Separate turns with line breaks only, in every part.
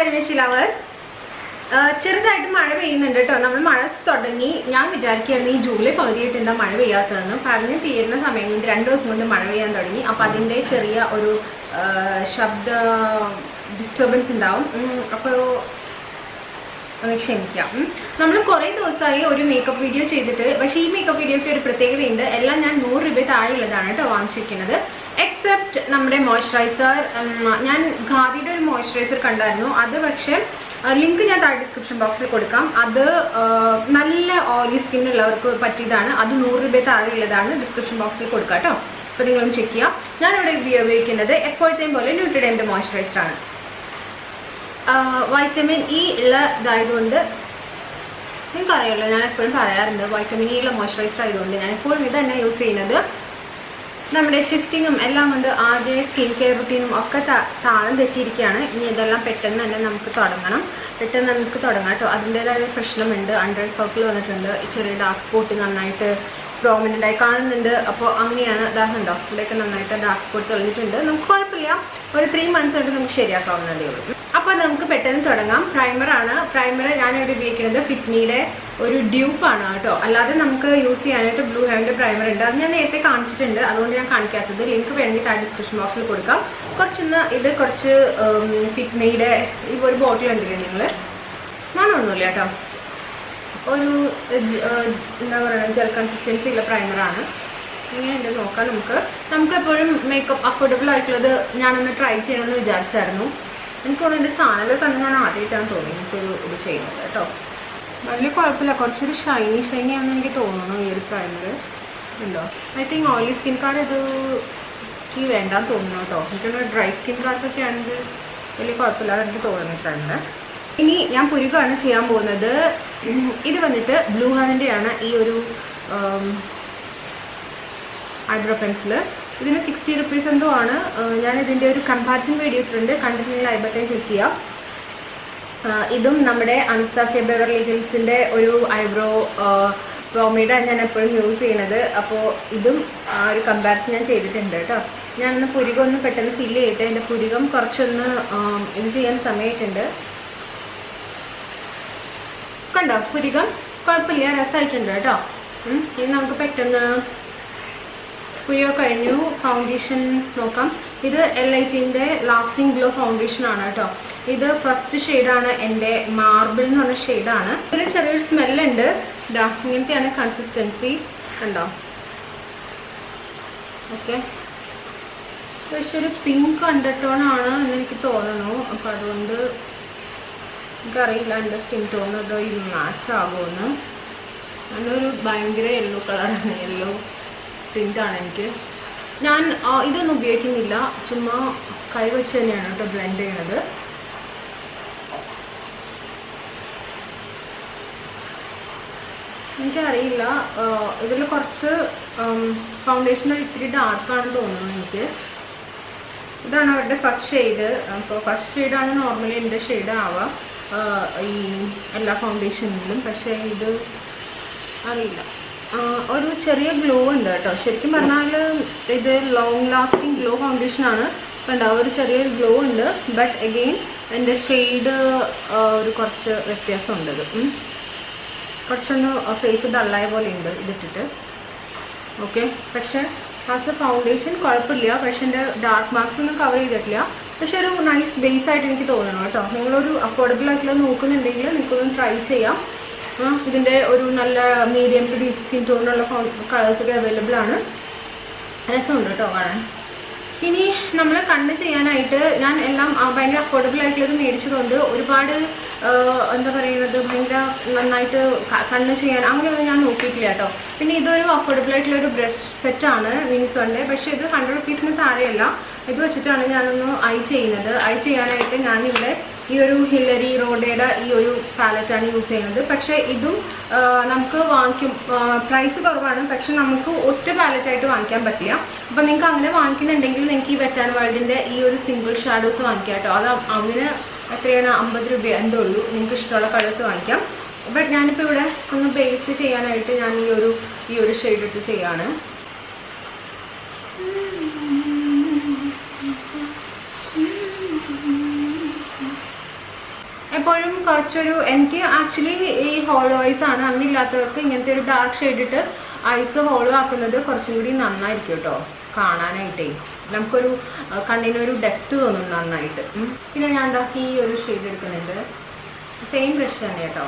കരിമേശി lovers. ചെറുതായിട്ട് മഴ പെയ്യുന്നുണ്ട് കേട്ടോ. നമ്മൾ മഴ തുടങ്ങി. ഞാൻ വിചാരിക്കുകയാണ് ഈ ജൂലൈ പകുതിയായിട്ട് എന്താ മഴ പെയ്യാത്തതെന്ന്. പറഞ്ഞ് തീരുന്ന സമയം കൊണ്ട് 2 ദിവസം കൊണ്ട് മഴ പെയ്യാൻ തുടങ്ങി. അപ്പോൾ അതിൻ്റെ ചെറിയ ഒരു ശബ്ദ ഡിസ്റ്റർബൻസ് ഉണ്ടാവും. അപ്പോൾ ഒന്ന് ക്ഷമിക്കാം. നമ്മൾ കുറേ ദിവസമായി ഒരു മേക്കപ്പ് വീഡിയോ ചെയ്തിട്ട്, പക്ഷേ ഈ മേക്കപ്പ് വീഡിയോയ്ക്ക് ഒരു പ്രത്യേകതയുണ്ട്. എല്ലാം ഞാൻ 100 രൂപ താഴെയുള്ളതാണ് കേട്ടോ വാങ്ങിച്ചിരിക്കുന്നത്. എക്സെപ്റ്റ് നമ്മുടെ മോയ്സ്ചറൈസർ. ഞാൻ ഖാദിയുടെ ഒരു മോയ്സ്ചറൈസർ കണ്ടായിരുന്നു. അത് പക്ഷേ ലിങ്ക് ഞാൻ താഴെ ഡിസ്ക്രിപ്ഷൻ ബോക്സിൽ കൊടുക്കാം. അത് നല്ല ഓയിലി സ്കിന്നുള്ളവർക്ക് പറ്റിയതാണ്. അത് 100 രൂപ താഴെയുള്ളതാണ്. ഡിസ്ക്രിപ്ഷൻ ബോക്സിൽ കൊടുക്കാം കേട്ടോ. അപ്പോൾ നിങ്ങളൊന്ന് ചെക്ക് ചെയ്യാം. ഞാനിവിടെ ഉപയോഗിക്കുന്നത് എപ്പോഴത്തെയും പോലെ ന്യൂട്രിഡെൻ്റെ മോയ്സ്ചറൈസറാണ്. വൈറ്റമിൻ ഇ ഉള്ള ഇതായതുകൊണ്ട് നിങ്ങൾക്കറിയാമല്ലോ, ഞാൻ എപ്പോഴും പറയാറുണ്ട് വൈറ്റമിൻ ഇ ഉള്ള മോയ്സ്ചറൈസർ ആയതുകൊണ്ട് ഞാൻ എപ്പോഴും ഇത് തന്നെ യൂസ് ചെയ്യുന്നത്. നമ്മുടെ ഷിഫ്റ്റിങ്ങും എല്ലാം കൊണ്ട് ആദ്യം സ്കിൻ കെയർ റുട്ടീനും ഒക്കെ താളം തെറ്റിയിരിക്കുകയാണ്. ഇനി ഇതെല്ലാം പെട്ടെന്ന് തന്നെ നമുക്ക് തുടങ്ങാം കേട്ടോ. അതിൻ്റേതായ പ്രശ്നമുണ്ട്. അണ്ടർ സർക്കിൾ വന്നിട്ടുണ്ട്. ചെറിയ ഡാർക്ക് സ്പോട്ട് നന്നായിട്ട് പ്രോമിനൻ്റ് ആയി കാണുന്നുണ്ട്. അപ്പോൾ അങ്ങനെയാണ്. ഉണ്ടോ, ഇവിടെയൊക്കെ നന്നായിട്ട് ഡാർക്ക് സ്പോട്ട് തെളിഞ്ഞിട്ടുണ്ട്. നമുക്ക് കുഴപ്പമില്ല, ഒരു 3 months കൊണ്ട് നമുക്ക് ശരിയാക്കാവുന്നതേ ഉള്ളൂ. അപ്പോൾ നമുക്ക് പെട്ടെന്ന് തുടങ്ങാം. പ്രൈമറാണ്. പ്രൈമർ ഞാനിവിടെ ഉപയോഗിക്കുന്നത് ഫിറ്റ്മിയുടെ ഒരു ഡ്യൂപ്പാണ് കേട്ടോ. അല്ലാതെ നമുക്ക് യൂസ് ചെയ്യാനായിട്ട് ബ്ലൂ ഹെവൻ്റെ പ്രൈമർ ഉണ്ട്. അത് ഞാൻ നേരത്തെ കാണിച്ചിട്ടുണ്ട്, അതുകൊണ്ട് ഞാൻ കാണിക്കാത്തത്. ലിങ്ക് വേണമെങ്കിൽ താഴെ ഡിസ്ക്രിപ്ഷൻ ബോക്സിൽ കൊടുക്കാം. കുറച്ച് ഫിറ്റ്മിയുടെ ഈ ഒരു ബോട്ടിൽ ഉണ്ടല്ലോ നിങ്ങൾ, മണമൊന്നുമില്ല കേട്ടോ. ഒരു എന്താ പറയുക, ജെൽ കൺസിസ്റ്റൻസി ഉള്ള പ്രൈമറാണ്. ഇങ്ങനെയുണ്ട് നോക്കാം. നമുക്ക് എപ്പോഴും മേക്കപ്പ് അഫോർഡബിൾ ആയിട്ടുള്ളത് ഞാനൊന്ന് ട്രൈ ചെയ്യണമെന്ന് വിചാരിച്ചായിരുന്നു. എനിക്ക് തോന്നുന്നു എൻ്റെ ചാനലിൽ തന്നെ ഞാൻ ആദ്യമായിട്ടാണ് തോന്നി എനിക്കൊരു ഇത് ചെയ്യുന്നത് കേട്ടോ. വലിയ കുഴപ്പമില്ല, കുറച്ചൊരു ഷൈനി ആണെന്ന് എനിക്ക് തോന്നുന്നു ഈ ഒരു പ്രൈമർ. ഉണ്ടോ, ഐ തിങ്ക് ഓയിലി സ്കിൻകാർ ഇത് എനിക്ക് വേണ്ടാന്ന് തോന്നുന്നു കേട്ടോ. എനിക്കൊരു ഡ്രൈ സ്കിൻകാർക്കൊക്കെ ആണെങ്കിൽ വലിയ കുഴപ്പമില്ലാതെ എനിക്ക് തോന്നുന്നിട്ടുണ്ട്. ഇനി ഞാൻ പുരുകമാണ് ചെയ്യാൻ പോകുന്നത്. ഇത് വന്നിട്ട് ബ്ലൂ ഹെവൻ്റെ ആണ് ഈ ഒരു ഐബ്രോ പെൻസിൽ. ഇതിന് 60 rupees എന്തോ ആണ്. ഞാൻ ഇതിൻ്റെ ഒരു കമ്പാരിസൺ വീഡിയോ ഇട്ടിട്ടുണ്ട്, കണ്ടിട്ടുണ്ടെങ്കിൽ ഐ ബട്ടൺ ക്ലിക്ക് ചെയ്യാം. ഇതും നമ്മുടെ അനസ്താസിയ ബെവർലി ഹിൽസിൻ്റെ ഒരു ഐബ്രോ പ്രോമേഡാണ് ഞാൻ എപ്പോഴും യൂസ് ചെയ്യുന്നത്. അപ്പോൾ ഇതും ഒരു കമ്പാരിസൺ ഞാൻ ചെയ്തിട്ടുണ്ട് കേട്ടോ. ഞാനൊന്ന് പുരുകം ഒന്ന് പെട്ടെന്ന് ഫില്ല് ചെയ്തിട്ട് എൻ്റെ പുരുകം കുറച്ചൊന്ന് ഇത് ചെയ്യാൻ സമയമായിട്ടുണ്ട്. കണ്ടോ, പുരുകം കുഴപ്പമില്ല, രസമായിട്ടുണ്ട് കേട്ടോ. ഇനി നമുക്ക് പെട്ടെന്ന് പുരുകം കഴിഞ്ഞു. ഫൗണ്ടേഷൻ നോക്കാം. ഇത് LITൻ്റെ ലാസ്റ്റിംഗ് ഗ്ലോ ഫൗണ്ടേഷൻ ആണ് കേട്ടോ. ഇത് ഫസ്റ്റ് ഷെയ്ഡാണ്, എൻ്റെ മാർബിൾ എന്ന് പറഞ്ഞ ഷെയ്ഡാണ്. ഇതിന് ചെറിയൊരു സ്മെല്ലുണ്ട്. ഇതാ ഇങ്ങനത്തെയാണ് കൺസിസ്റ്റൻസി. കണ്ടോ, ഓക്കെ. പക്ഷെ ഒരു പിങ്ക് അണ്ടർടോണാണ് എന്ന് എനിക്ക് തോന്നുന്നു. അപ്പോൾ അതുകൊണ്ട് എനിക്കറിയില്ല എൻ്റെ സ്കിൻ ടോൺ അതോ ഇത് മാച്ച് ആകുമെന്ന്. അതിനൊരു ഭയങ്കര യെല്ലോ കളറാണ്, യെല്ലോ പ്രിൻ്റാണ് എനിക്ക്. ഞാൻ ഇതൊന്നും ഉപയോഗിക്കുന്നില്ല, ചുമ്മാ കൈ വെച്ച് തന്നെയാണ് കേട്ടോ ബ്ലെൻഡ് ചെയ്യണത്. എനിക്കറിയില്ല, ഇതിൽ കുറച്ച് ഫൗണ്ടേഷൻ ഇത്തിരി ഡാർക്കാണെന്ന് തോന്നുന്നു എനിക്ക്. ഇതാണ് അവരുടെ ഫസ്റ്റ് ഷെയ്ഡ്. അപ്പോൾ ഫസ്റ്റ് ഷെയ്ഡാണ് നോർമലി എൻ്റെ ഷെയ്ഡ് ആവുക ഈ എല്ലാ ഫൗണ്ടേഷനിലും. പക്ഷേ ഇത് അറിയില്ല, ഒരു ചെറിയ ഗ്ലോ ഉണ്ട് കേട്ടോ. ശരിക്കും പറഞ്ഞാൽ ഇത് ലോങ് ലാസ്റ്റിംഗ് ഗ്ലോ ഫൗണ്ടേഷനാണ്. കണ്ടോ, ഒരു ചെറിയൊരു ഗ്ലോ ഉണ്ട്. ബട്ട് അഗെയിൻ എൻ്റെ ഷെയ്ഡ് ഒരു കുറച്ച് വ്യത്യാസമുണ്ട്. ഇത് കുറച്ചൊന്ന് ഫേസ് ഡള്ളായ പോലെ ഉണ്ട് ഇതിട്ടിട്ട്. ഓക്കെ, പക്ഷേ ആസ് എ ഫൗണ്ടേഷൻ കുഴപ്പമില്ല. പക്ഷെ എൻ്റെ ഡാർക്ക് മാർക്സ് ഒന്നും കവർ ചെയ്തിട്ടില്ല. പക്ഷെ ഒരു നൈസ് ബേസ് ആയിട്ട് എനിക്ക് തോന്നണം കേട്ടോ. നിങ്ങളൊരു അഫോർഡബിൾ ആയിട്ടുള്ള നോക്കുന്നുണ്ടെങ്കിൽ നിങ്ങൾക്കൊന്ന് ട്രൈ ചെയ്യാം. ഇതിൻ്റെ ഒരു നല്ല മീഡിയം ടു ഡീപ്പ് സ്കിൻ ടോണിലുള്ള കളേഴ്സൊക്കെ അവൈലബിൾ ആണ്. രസമുണ്ട് കേട്ടോ കാണാൻ. ഇനി നമ്മൾ കണ്ണ് ചെയ്യാനായിട്ട് ഞാൻ എല്ലാം ഭയങ്കര അഫോർഡബിൾ ആയിട്ടുള്ളത് മേടിച്ചതുകൊണ്ട് ഒരുപാട് എന്താ പറയുന്നത് ഭയങ്കര നന്നായിട്ട് കണ്ണ് ചെയ്യാൻ അങ്ങനെയൊന്നും ഞാൻ നോക്കിയിട്ടില്ല കേട്ടോ. പിന്നെ ഇതൊരു അഫോർഡബിൾ ആയിട്ടുള്ളൊരു ബ്രഷ് സെറ്റാണ് വിനിസോണിൻ്റെ. പക്ഷേ ഇത് 100 rupeesന് താഴെയല്ല. ഇത് വെച്ചിട്ടാണ് ഞാനൊന്ന് ഐ ചെയ്യുന്നത്. ഐ ചെയ്യാനായിട്ട് ഞാനിവിടെ ഈ ഒരു ഹില്ലരി റോഡയുടെ ഈ ഒരു പാലറ്റാണ് യൂസ് ചെയ്യുന്നത്. പക്ഷേ ഇതും നമുക്ക് പ്രൈസ് കുറവാണ്. പക്ഷെ നമുക്ക് ഒറ്റ പാലറ്റായിട്ട് വാങ്ങിക്കാൻ പറ്റില്ല. അപ്പം നിങ്ങൾക്ക് അങ്ങനെ വാങ്ങിക്കുന്നുണ്ടെങ്കിൽ നിങ്ങൾക്ക് ഈ വെറ്റ് ആൻഡ് വൈൽഡിൻ്റെ ഈ ഒരു സിംഗിൾ ഷാഡോസ് വാങ്ങിക്കാം കേട്ടോ. അത് അതിന് എത്രയാണ്, 50 രൂപ എന്തോ ഉള്ളൂ. നിങ്ങൾക്ക് ഇഷ്ടമുള്ള കളേഴ്സ് വാങ്ങിക്കാം. ബട്ട് ഞാനിപ്പോൾ ഇവിടെ ഒന്ന് ബേസ് ചെയ്യാനായിട്ട് ഞാൻ ഈ ഒരു ഷെയ്ഡ് ഇട്ട് ചെയ്യാണ്. എപ്പോഴും കുറച്ചൊരു എനിക്ക് ആക്ച്വലി ഈ ഹോളോ ഐസ് ആണ്, അങ്ങനെ ഇല്ലാത്തവർക്ക് ഇങ്ങനത്തെ ഒരു ഡാർക്ക് ഷെയ്ഡ് ഇട്ട് ഐസ് ഹോളോ ആക്കുന്നത് കുറച്ചും കൂടി നന്നായിരിക്കും കേട്ടോ കാണാനായിട്ടേ. നമുക്കൊരു കണ്ണിനൊരു ഡെപ്ത് തോന്നും നന്നായിട്ട്. പിന്നെ ഞാൻ ഉണ്ടാക്കി ഈ ഒരു ഷെയ്ഡ് എടുക്കുന്നുണ്ട്. സെയിം ബ്രഷ് തന്നെ കേട്ടോ.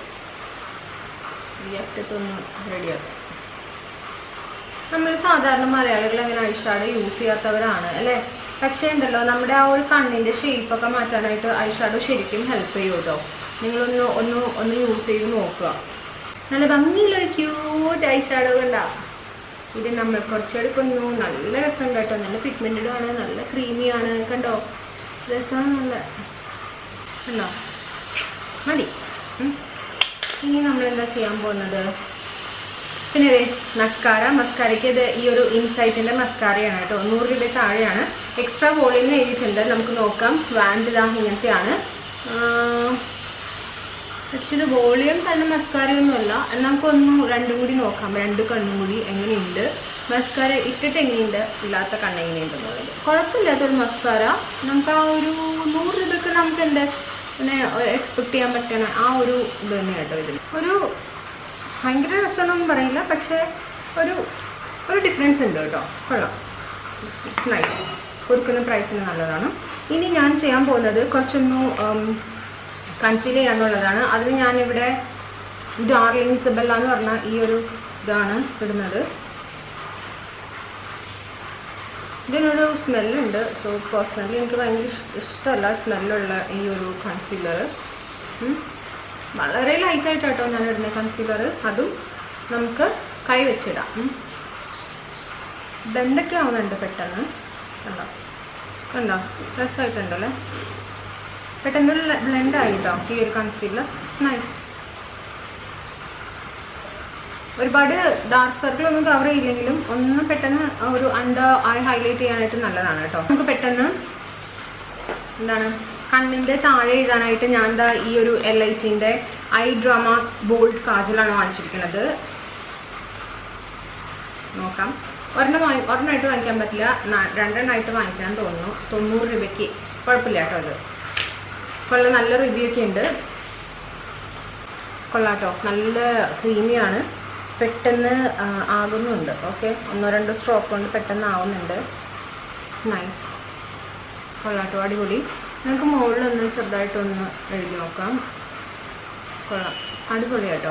ഈ അറ്റത്തൊന്ന് റെഡിയാക്കാം. നമ്മൾ സാധാരണ മലയാളികൾ അങ്ങനെ ഐഷാഡോ യൂസ് ചെയ്യാത്തവരാണ് അല്ലേ. പക്ഷേ ഉണ്ടല്ലോ നമ്മുടെ ആ ഒരു കണ്ണിൻ്റെ ഷേപ്പൊക്കെ മാറ്റാനായിട്ട് ഐഷാഡോ ശരിക്കും ഹെൽപ്പ് ചെയ്യും കേട്ടോ. നിങ്ങളൊന്ന് യൂസ് ചെയ്ത് നോക്കുക. നല്ല ഭംഗിയുള്ളൊരു ക്യൂട്ട് ഐഷാഡോ ഉണ്ടാവും. ഇത് നമ്മൾ കുറച്ചെടുക്കുന്നു. നല്ല രസം കേട്ടോ. നല്ല പിഗ്മെൻറ്റഡ് ആണ്, നല്ല ക്രീമിയാണ്. കണ്ടോ രസമാണ്. നല്ല കണ്ടോ മതി. ഇനി നമ്മളെന്താ ചെയ്യാൻ പോകുന്നത്? പിന്നെ അതെ മസ്കാരയ്ക്ക് ഇത് ഈ ഒരു ഇൻസൈറ്റിൻ്റെ മസ്കാരയാണ് കേട്ടോ. 100 രൂപ താഴെയാണ്. എക്സ്ട്രാ വോളിയം എഴുതിയിട്ടുണ്ട്. നമുക്ക് നോക്കാം. വാൻഡ് ഇതാ ഇങ്ങനത്തെയാണ്. പക്ഷെ ഇത് വോളിയം തന്നെ മസ്കാരയൊന്നുമല്ല. നമുക്കൊന്നും രണ്ടും കൂടി നോക്കാം. 2 കണ്ണും കൂടി എങ്ങനെയുണ്ട്, മസ്കാര ഇട്ടിട്ട് എങ്ങനെയുണ്ട്, ഇല്ലാത്ത കണ്ണ് എങ്ങനെയുണ്ടെന്നുള്ളത്. കുഴപ്പമില്ലാത്തൊരു മസ്കാര. നമുക്ക് ആ ഒരു 100 രൂപയ്ക്ക് നമുക്ക് എന്താ പിന്നെ എക്സ്പെക്ട് ചെയ്യാൻ പറ്റണ ആ ഒരു ഇത് തന്നെ കേട്ടോ. ഇതിൽ ഒരു ഭയങ്കര രസമൊന്നും പറയില്ല, പക്ഷേ ഒരു ഡിഫറൻസ് ഉണ്ട് കേട്ടോ. കൊള്ളാം, ഇറ്റ്സ് നൈസ്. കൊടുക്കുന്ന പ്രൈസിന് നല്ലതാണ്. ഇനി ഞാൻ ചെയ്യാൻ പോകുന്നത് കുറച്ചൊന്ന് കൺസീൽ ചെയ്യാന്നുള്ളതാണ്. അതിന് ഞാനിവിടെ ഡാർലിംഗ് ഇസബെല്ല എന്ന് പറഞ്ഞ ഈ ഒരു ഇതാണ് ഇടുന്നത്. ഇതിനൊരു സ്മെല്ലുണ്ട്. സോ പേഴ്സണലി എനിക്ക് ഭയങ്കര ഇഷ്ടമല്ല സ്മെല്ലുള്ള ഈ ഒരു കൺസീലർ. വളരെ ലൈറ്റായിട്ടോ ഞാൻ ഇടുന്ന കൺസീലർ. അതും നമുക്ക് കൈ വെച്ചിടാം. ബ്ലെൻഡൊക്കെ ആവുന്നുണ്ട് പെട്ടെന്ന്. കണ്ടോ രസമായിട്ടുണ്ടല്ലേ. പെട്ടെന്ന് ബ്ലെൻഡായി കേട്ടോ ഈ ഒരു കൺസീലർ. It's nice. ഒരുപാട് ഡാർക്ക് സർക്കിളൊന്നും കവർ ചെയ്യില്ലെങ്കിലും ഒന്ന് പെട്ടെന്ന് ഒരു അണ്ടർ ഐ ഹൈലൈറ്റ് ചെയ്യാനായിട്ട് നല്ലതാണ് കേട്ടോ. നമുക്ക് പെട്ടെന്ന് എന്താണ് കണ്ണിൻ്റെ താഴെ എഴുതാനായിട്ട് ഞാൻ എന്താ ഈ ഒരു LITൻ്റെ ഐ ഡ്രാമ ബോൾഡ് കാജലാണ് വാങ്ങിച്ചിരിക്കുന്നത്. നോക്കാം. ഒരെണ്ണമായിട്ട് വാങ്ങിക്കാൻ പറ്റില്ല, 2 എണ്ണമായിട്ട് വാങ്ങിക്കാൻ തോന്നുന്നു. 90 രൂപയ്ക്ക് കുഴപ്പമില്ല കേട്ടോ. അത് കൊള്ളാം. നല്ല റിവ്യൂ ഒക്കെ ഉണ്ട്. കൊള്ളാട്ടോ. നല്ല ക്രീമിയാണ്. പെട്ടെന്ന് ആകുന്നുണ്ട്. ഓക്കെ, 1-2 സ്ട്രോക്ക് കൊണ്ട് പെട്ടെന്ന് ആവുന്നുണ്ട്. It's nice. കൊള്ളാട്ടോ, അടിപൊളി. നമുക്ക് മുകളിലൊന്ന് ചെറുതായിട്ടൊന്ന് എഴുതി നോക്കാം. കൊള്ളാം, അടിപൊളിയാട്ടോ.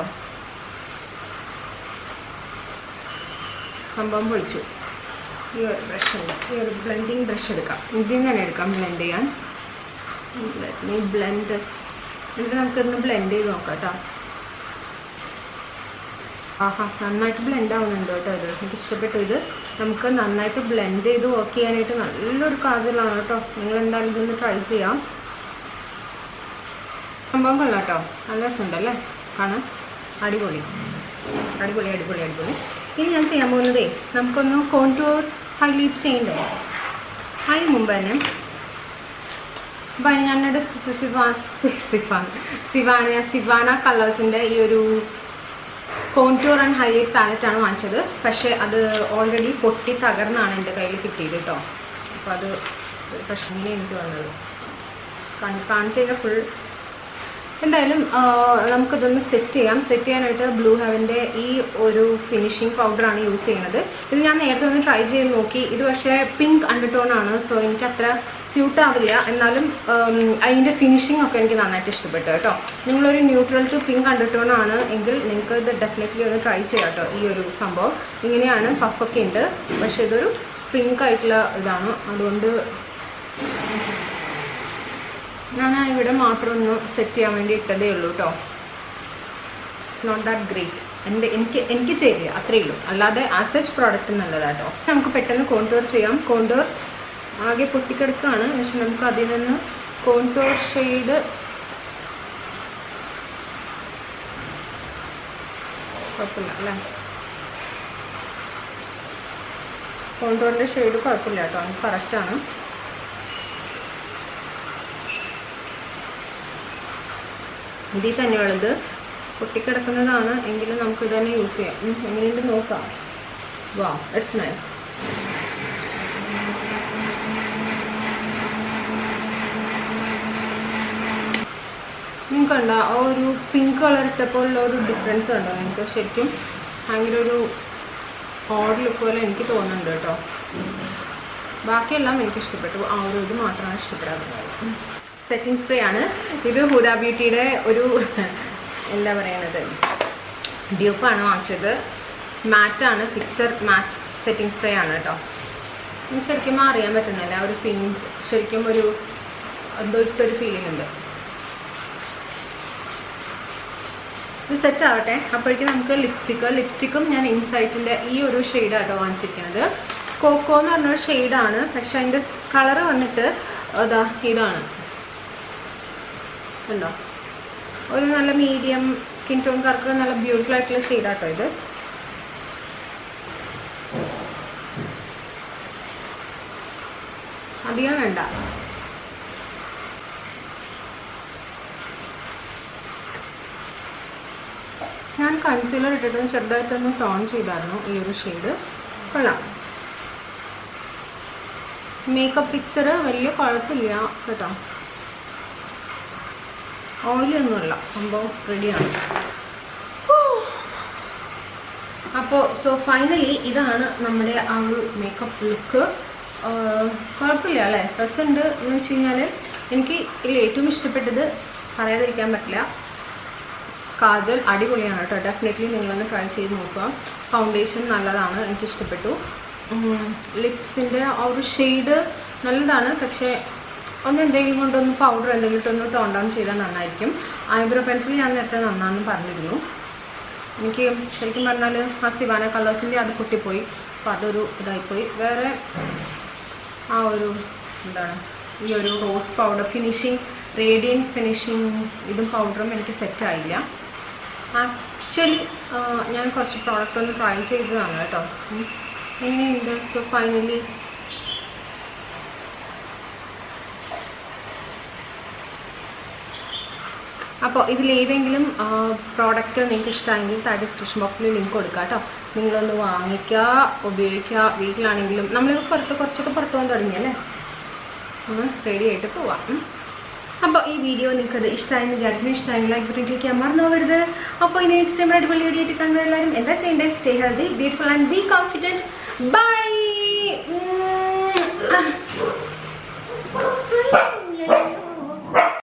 സംഭവം പൊളിച്ചു. ഈ ഒരു ബ്രഷ് ഉണ്ട്. ഈ ഒരു ബ്ലെൻഡിങ് ബ്രഷ് എടുക്കാം. ഇതിൽ തന്നെ എടുക്കാം ബ്ലെൻഡ് ചെയ്യാൻ. ബ്ലെൻഡ് എന്നിട്ട് നമുക്കിന്ന് ബ്ലെൻഡ് ചെയ്ത് നോക്കാം കേട്ടോ. ആഹാ, നന്നായിട്ട് ബ്ലെൻഡ് ആവുന്നുണ്ട് കേട്ടോ. ഇത് എനിക്ക് ഇഷ്ടപ്പെട്ടു. ഇത് നമുക്ക് നന്നായിട്ട് ബ്ലെൻഡ് ചെയ്ത് വർക്ക് ചെയ്യാനായിട്ട് നല്ലൊരു കാജലാണ് കേട്ടോ. നിങ്ങൾ എന്തായാലും ഇതൊന്ന് ട്രൈ ചെയ്യാം. സംഭവം കൊള്ളാം കേട്ടോ. നല്ല രസമുണ്ടല്ലേ കാണാൻ. അടിപൊളി അടിപൊളി അടിപൊളി അടിപൊളി. ഇനി ഞാൻ ചെയ്യാൻ പോകുന്നതേ നമുക്കൊന്ന് കോൺടൂർ ഹൈലൈറ്റ് ചെയ്യണ്ടേ. അതിന് മുമ്പ് തന്നെ ഞാനൊരു സിവാന കളേഴ്സിൻ്റെ ഈ ഒരു കോൺടൂർ ആൻഡ് ഹൈലൈറ്റ് പാലറ്റാണ് വാങ്ങിച്ചത്. പക്ഷേ അത് ഓൾറെഡി പൊട്ടി തകർന്നാണ് എൻ്റെ കയ്യിൽ കിട്ടിയത് കേട്ടോ. അപ്പോൾ അത് പ്രശ്നമേ എനിക്ക് വന്നത്. കാണിച്ചു കഴിഞ്ഞാൽ ഫുൾ. എന്തായാലും നമുക്കിതൊന്ന് സെറ്റ് ചെയ്യാം. സെറ്റ് ചെയ്യാനായിട്ട് ബ്ലൂ ഹെവൻ്റെ ഈ ഒരു ഫിനിഷിംഗ് പൗഡറാണ് യൂസ് ചെയ്യുന്നത്. ഇത് ഞാൻ നേരത്തെ ഒന്ന് ട്രൈ ചെയ്ത് നോക്കി. ഇത് പക്ഷേ പിങ്ക് അണ്ടർടോൺ ആണ്. സോ എനിക്കത്ര സ്യൂട്ട് ആവില്ല. എന്നാലും അതിൻ്റെ ഫിനിഷിംഗ് ഒക്കെ എനിക്ക് നന്നായിട്ട് ഇഷ്ടപ്പെട്ടു കേട്ടോ. നിങ്ങളൊരു ന്യൂട്രൽ ടു പിങ്ക് അണ്ടർടോൺ ആണ് എങ്കിൽ നിങ്ങൾക്ക് ഇത് ഡെഫിനറ്റ്ലി ഒന്ന് ട്രൈ ചെയ്യാം കേട്ടോ. ഈ ഒരു സംഭവം ഇങ്ങനെയാണ്. പഫൊക്കെ ഉണ്ട്, പക്ഷേ ഇതൊരു പിങ്ക് ആയിട്ടുള്ള ഇതാണ്. അതുകൊണ്ട് ഞാൻ ഇവിടെ മാത്രം ഒന്ന് സെറ്റ് ചെയ്യാൻ വേണ്ടി ഇട്ടതേ ഉള്ളൂ കേട്ടോ. It's not that great. എനിക്ക് ചെയ്യില്ല, അത്രയേ ഉള്ളൂ. അല്ലാതെ ആസ് സച്ച് പ്രോഡക്റ്റ് നല്ലതാട്ടോ. നമുക്ക് പെട്ടെന്ന് കോൺടൂർ ചെയ്യാം. കോൺടൂർ ആകെ പൊട്ടിക്കെടുക്കുകയാണ്. പക്ഷെ നമുക്ക് അതിൽ നിന്ന് കോൺടൂർ ഷെയ്ഡ് കുഴപ്പമില്ല അല്ലേ. കോൺടൂറിൻ്റെ ഷെയ്ഡ് കുഴപ്പമില്ല കേട്ടോ. അത് കറക്റ്റാണ്. ഇതിൽ തന്നെയുള്ളത് പൊട്ടിക്കിടക്കുന്നതാണ് എങ്കിലും നമുക്ക് ഇത് തന്നെ യൂസ് ചെയ്യാം. എങ്ങനെയുണ്ട് നോക്കാം. വാ, ഇറ്റ്സ് നൈസ്. നിങ്ങൾക്ക് കണ്ടോ ആ ഒരു പിങ്ക് കളർ ഇട്ടപ്പോഴുള്ള ഒരു ഡിഫറൻസ് ഉണ്ടോ നിങ്ങൾക്ക്? ശരിക്കും ഭയങ്കര ഒരു ഓഡ് ലുക്ക് പോലെ എനിക്ക് തോന്നുന്നുണ്ട് കേട്ടോ. ബാക്കിയെല്ലാം എനിക്ക് ഇഷ്ടപ്പെട്ടു, ആ ഒരു ഇത് മാത്രമാണ് ഇഷ്ടപ്പെടാറുള്ളത്. സെറ്റിംഗ് സ്പ്രേ ആണ് ഇത്. ഹുഡ ബ്യൂട്ടിയുടെ ഒരു എന്താ പറയണത് ഡ്യൂപ്പാണ് വാങ്ങിച്ചത്. മാറ്റാണ്, ഫിക്സർ മാറ്റ് സെറ്റിംഗ് സ്പ്രേ ആണ് കേട്ടോ. ശരിക്കും അറിയാൻ പറ്റുന്നില്ല, ഒരു പിങ്ക് ശരിക്കും ഒരു എന്തോ ഇട്ടൊരു ഫീലിംഗ് ഉണ്ട്. ഇത് സെറ്റ് ആവട്ടെ. അപ്പോഴേക്കും നമുക്ക് ലിപ്സ്റ്റിക്കും ഞാൻ ഇൻസൈറ്റിൻ്റെ ഈ ഒരു ഷെയ്ഡാട്ടോ വാങ്ങിച്ചിരിക്കുന്നത്. കോക്കോ എന്ന് പറഞ്ഞൊരു ഷെയ്ഡാണ്, പക്ഷെ അതിൻ്റെ കളറ് വന്നിട്ട് അതാ ഇതാണ് ഉണ്ടോ, ഒരു നല്ല മീഡിയം സ്കിൻ ടോൺകാർക്ക് നല്ല ബ്യൂട്ടിഫുൾ ആയിട്ടുള്ള ഷെയ്ഡാട്ടോ ഇത്. അധികം വേണ്ട. ഞാൻ കൺസീലർ ഇട്ടിട്ടൊന്ന് ചെറുതായിട്ടൊന്ന് ടോൺ ചെയ്തായിരുന്നു ഈ ഒരു ഷെയ്ഡ്. കൊള്ളാം. മേക്കപ്പ് പിക്ചർ വലിയ കുഴപ്പമില്ല കേട്ടോ, ഓയിലൊന്നുമില്ല, സംഭവം റെഡിയാണ്. അപ്പോൾ ഫൈനലി ഇതാണ് നമ്മുടെ ആ ഒരു മേക്കപ്പ് ലുക്ക്. കുഴപ്പമില്ല അല്ലേ, പ്രസൻറ്റ് എന്ന് വെച്ച് കഴിഞ്ഞാൽ എനിക്ക് ഇതിൽ ഏറ്റവും ഇഷ്ടപ്പെട്ടത് പറയാതിരിക്കാൻ പറ്റില്ല, കാജൽ അടിപൊളിയാണ് കേട്ടോ. ഡെഫിനറ്റ്ലി നിങ്ങളൊന്ന് ട്രൈ ചെയ്ത് നോക്കുക. ഫൗണ്ടേഷൻ നല്ലതാണ്, എനിക്കിഷ്ടപ്പെട്ടു. ലിപ്സിൻ്റെ ആ ഒരു ഷെയ്ഡ് നല്ലതാണ്, പക്ഷേ എന്തെങ്കിലും കൊണ്ടൊന്ന് പൗഡർ എന്തെങ്കിലും ഇട്ടൊന്ന് ടോൺ ഡൗൺ ചെയ്താൽ നന്നായിരിക്കും. ഐബ്രോ പെൻസിൽ ഞാൻ നേരത്തെ നന്നാണെന്ന് പറഞ്ഞിരുന്നു. എനിക്ക് ശരിക്കും പറഞ്ഞാൽ ആ സിവാന കളേഴ്സിൻ്റെ അത് പൊട്ടിപ്പോയി, അപ്പോൾ അതൊരു ഇതായിപ്പോയി. വേറെ ആ ഒരു എന്താണ് ഈ ഒരു rose powder finishing, radiant finishing ഇതും പൗഡറും എനിക്ക് സെറ്റായില്ല. ആക്ച്വലി ഞാൻ കുറച്ച് പ്രോഡക്റ്റ് ഒന്ന് ട്രൈ ചെയ്തതാണ് കേട്ടോ. എങ്ങനെയുണ്ട്? ഫൈനലി അപ്പോൾ ഇതിലേതെങ്കിലും പ്രോഡക്റ്റ് നിങ്ങൾക്ക് ഇഷ്ടമായെങ്കിൽ താഴെ ഡിസ്ക്രിപ്ഷൻ ബോക്സിൽ ലിങ്ക് കൊടുക്കുക കേട്ടോ. നിങ്ങളൊന്ന് വാങ്ങിക്കുക, ഉപയോഗിക്കുക. വീട്ടിലാണെങ്കിലും നമ്മളിപ്പോൾ കുറച്ചൊക്കെ പുറത്ത് പോകാൻ തുടങ്ങിയല്ലേ, ഒന്ന് റെഡി ആയിട്ട് പോവാം. അപ്പോൾ ഈ വീഡിയോ നിങ്ങൾക്കത് ഇഷ്ടമായെന്ന് വിചാരിക്കുന്നു. ഇഷ്ടമായെങ്കിൽ ലൈക്ക് ബട്ടൺ ക്ലിക്ക് ചെയ്യാൻ മറന്നു പോകരുത്. അപ്പോൾ ഇനി നെക്സ്റ്റ് ടൈം അടിപൊളി വീഡിയോ ആയിട്ട് കാണുന്ന എല്ലാവരും എന്താ ചെയ്യേണ്ടത്? Stay healthy, beautiful and be confident. By.